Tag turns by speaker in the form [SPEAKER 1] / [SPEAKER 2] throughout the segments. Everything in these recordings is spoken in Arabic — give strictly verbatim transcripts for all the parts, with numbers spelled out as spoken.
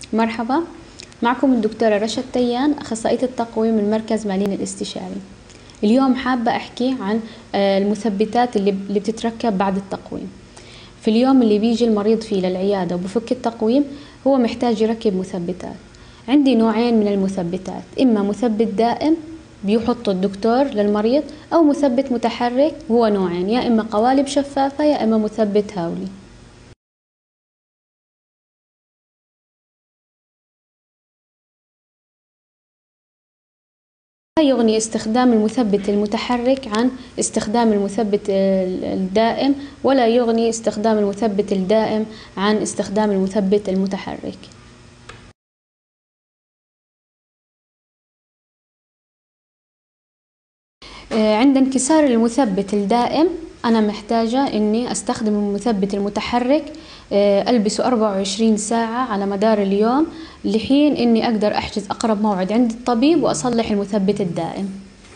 [SPEAKER 1] مرحبا، معكم الدكتورة رشا التيان، أخصائية التقويم من مركز مالين الاستشاري. اليوم حابة أحكي عن المثبتات اللي بتتركب بعد التقويم. في اليوم اللي بيجي المريض فيه للعيادة وبفك التقويم هو محتاج يركب مثبتات. عندي نوعين من المثبتات، إما مثبت دائم بيحطه الدكتور للمريض، أو مثبت متحرك. هو نوعين، يا إما قوالب شفافة يا إما مثبت هاولي. لا يغني استخدام المثبت المتحرك عن استخدام المثبت الدائم، ولا يغني استخدام المثبت الدائم عن استخدام المثبت المتحرك. عند انكسار المثبت الدائم أنا محتاجة إني أستخدم المثبت المتحرك، ألبسه أربعة وعشرين ساعة على مدار اليوم لحين إني أقدر أحجز أقرب موعد عند الطبيب وأصلح المثبت الدائم.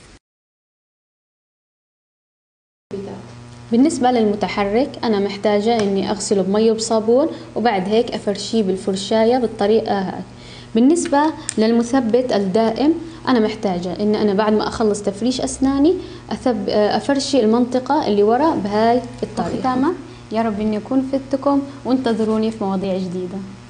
[SPEAKER 1] بالنسبة للمتحرك أنا محتاجة إني أغسله بمية وبصابون وبعد هيك أفرشيه بالفرشاية بالطريقة هاي. بالنسبة للمثبت الدائم أنا محتاجة إن أنا بعد ما أخلص تفريش أسناني أثب أفرشي المنطقة اللي ورا بهاي الطريقة. ختاما، يا رب إني أكون فدتكم، وانتظروني في مواضيع جديدة.